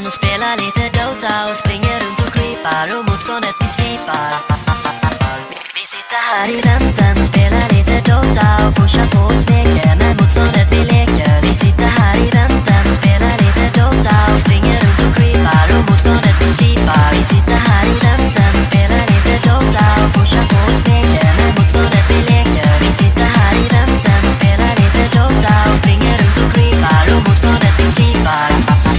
och spelar lite Dota och springer runt och creepar och motståndet vi slipar. Vi sitter här i väntan och spelar lite Dota och pushar på och smeker med motståndet vi leker. Vi sitter här i väntan och spelar lite Dota och springer runt och creepar och motståndet vi slipar. Vi sitter här i väntan och spelar lite Dota och pushar på och smeker med motståndet vi leker. Vi sitter här i väntan och spelar lite Dota och springer runt och creepar och motståndet vi slipar.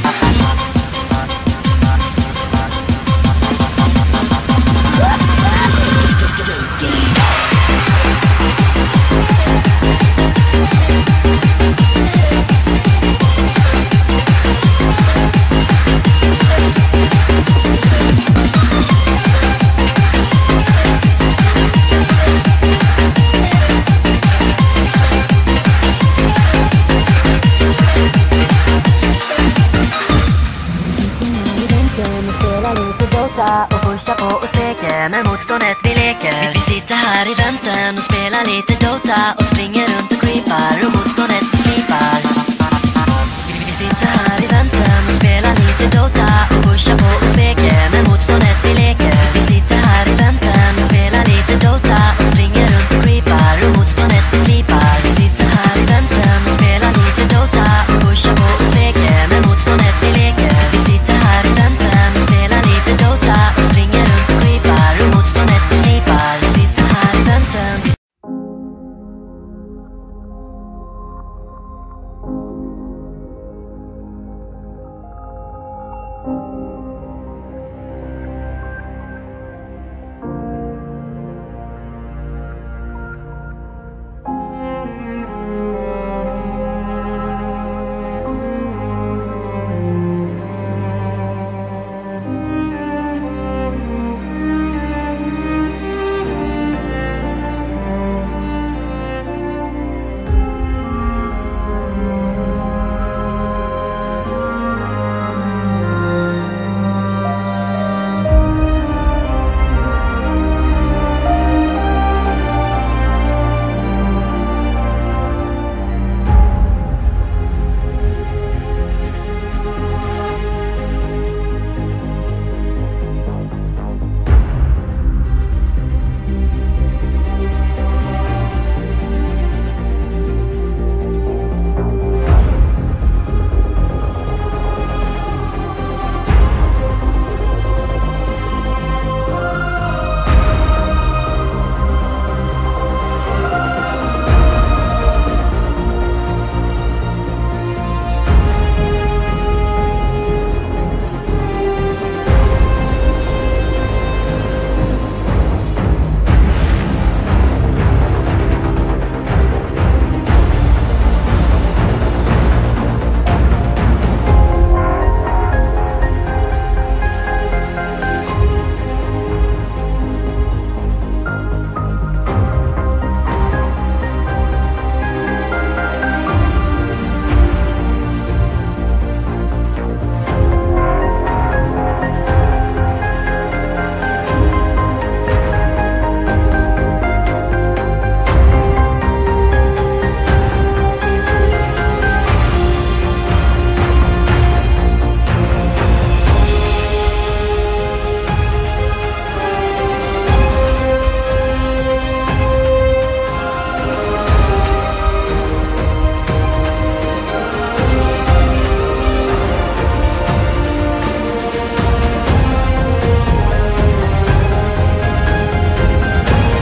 Och pusha på och steker med motståndet vi leker. Vi sitter här i väntan och spelar lite Dota och springer runt och creepar och motståndet vi slipar. Vi sitter här i väntan och spelar lite Dota